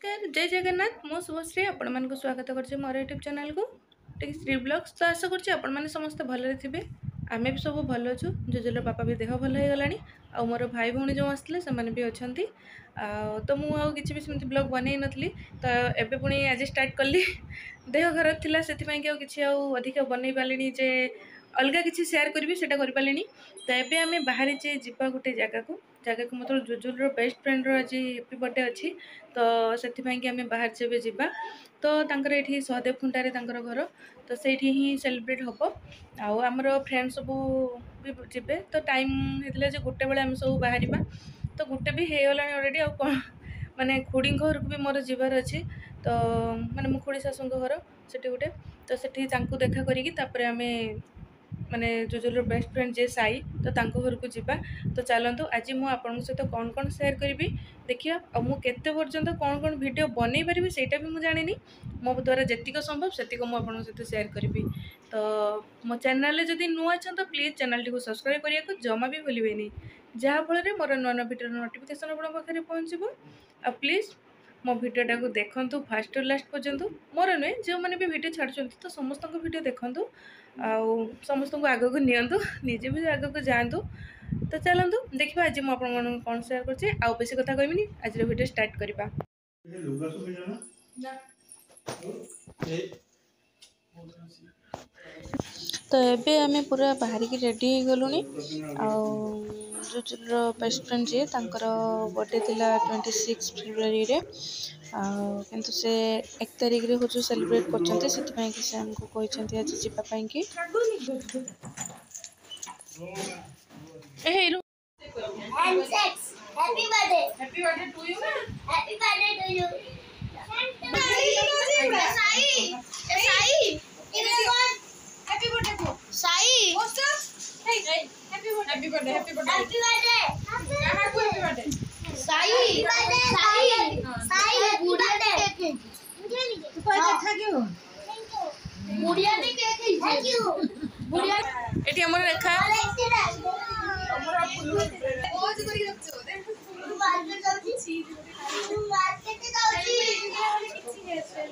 नमस्कार जय जगन्नाथ मो शुभश्री आपण मानक स्वागत करछे मोर यूट्यूब चैनल को टेक श्री ब्लॉग्स। तो आशा करछे आपण माने समस्त भलरे थिबे। आमे भी सब भल अछु। जुजुल पापा भी देह भल हो गलानी आ मोर भाई भौणी जो आसले से माने भी अछंती। तो मु आ किछि भी सेमति ब्लॉग बनै नथली तो एबे पुणी आज स्टार्ट करली। देह खराब थिला सेति पई कि किछि आ अधिक बनै पालिनी जे अलगा किछि शेयर करबी सेटा कर पालिनी। तो एबे आमे बाहर जे जिबा गुटे जगह को मतलब जुजुल रो बेस्ट फ्रेंड रो आज हैप्पी बर्थडे अछि। तो सेति पई कि आमे बाहर जेबे जिबा तो तांकर एठी सहदेव खुंटा रे तांकर घर तो सेठी ही सेलिब्रेट हबो। आउ हमर फ्रेंड सब भी जिबे तो टाइम हेतले जे गुटे बेले हम सब बाहरिबा तो गुटे भी हे गलानी ऑलरेडी। आ कोन माने खुड़ी घर को भी मोर जिबार अछि तो माने मो खुड़ी सासुंग घर सेठी गुटे तो सेठी तांको देखा करिकि तापरे आमे माने जुजुल बेस्ट फ्रेंड जे साई तो तांको घर को जिबा। तो चलतु आज मु आपन सहित कौन कौन शेयर करी देखिया आ मु केते पर्यंत कौन कौन वीडियो बनै पारिबी सेटा भी मु जानिनी। मो द्वारा जतिक संभव सेतिक मु आपन सहित शेयर करी। तो मो चैनल जदि नुआ छ तो प्लीज चैनल टी को सब्सक्राइब करिया को जमा भी भूलिबेनी जहा फल रे मोर नवा वीडियो नोटिफिकेशन आपन पाखरे पहुंचबो। आ प्लीज मो वीडियोटा को देखंतु फास्ट टू लास्ट पर्यंत मोर नुहे जो मैंने भी वीडियो छाड़ुंट तो समस्त वीडियो देखंतु आ समस्त को आग को नियंतु निजे भी आग को जातु। तो चलतु देखा आज मुझे कौन शेयर करछे आ बेसी कथा कहबिनी आज वीडियो स्टार्ट करबा। तो एबे आमे पूरा बाहर की रेडी हो गलुनी। जुजुल बेस्ट फ्रेंड जी तांकर बर्थडे थिला 26 फेब्रुआरी रे किंतु से 1 तारिख रे हो सेलिब्रेट करछन्ते सेति पई कि से हमको कहछन्ते आज जिबा पई कि ए हेरो and sex happy birthday to you happy birthday to you happy birthday to Sai what's up hey happy birthday happy birthday happy birthday happy birthday Sai birthday तू पैसा थैंक यू बुढ़िया ने केक है थैंक यू बुढ़िया eighty हमर रेखा हमरा pose करी रखछो दे market जाउची मार्केट जाउची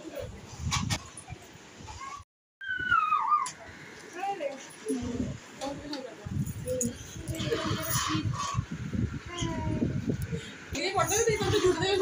ये फोटो दे तो झूठ दे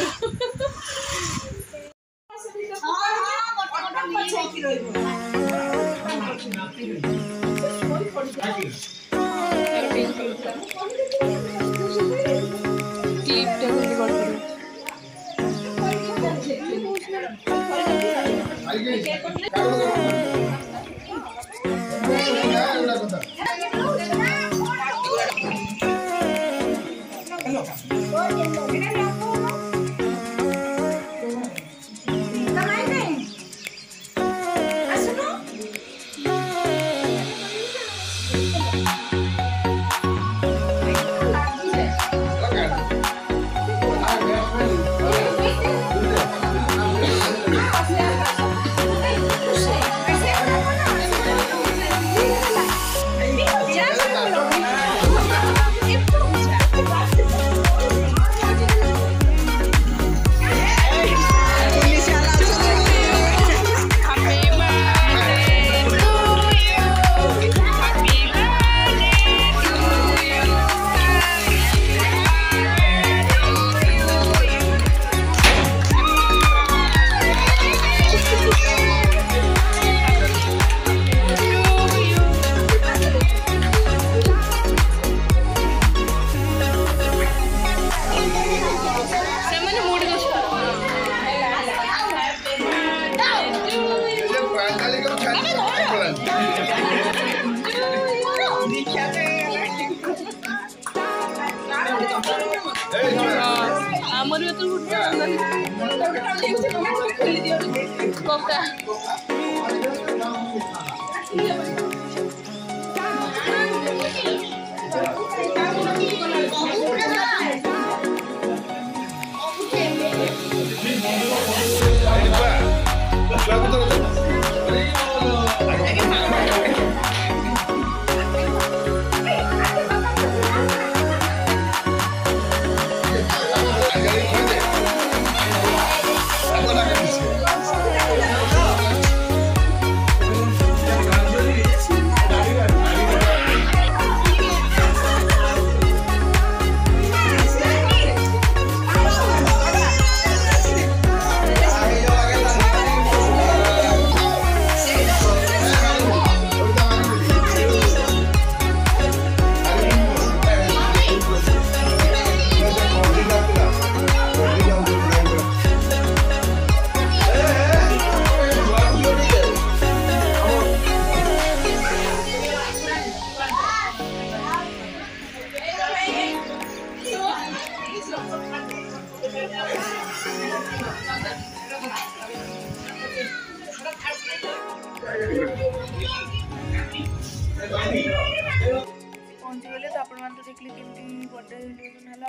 आमर भी तो कोका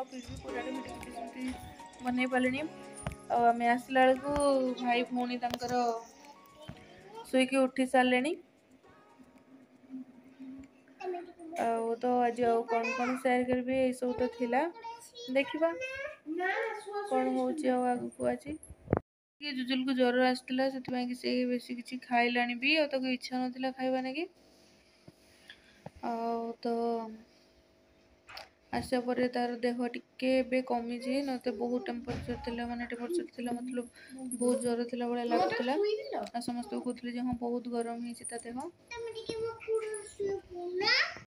फिर भी पूराटे मिटी सेमती बनई पारे आम आसला बेलू भाई भौणी तांकर शोक उठी सारे तो आज कौन कौन सेयार करी ये सब तो थिला देखा कौन हो आग को आज जुजुल को ज्वर आसाला से बेसी किसी खाइला भी इच्छा नाला खाइबा ना तो आसा पर तार देह टिके कमी नते बहुत टेम्परेचर थी माने टेम्परेचर थी मतलब बहुत ज्वर थी भाई लगुला समस्त कहते हाँ बहुत गरम हो देह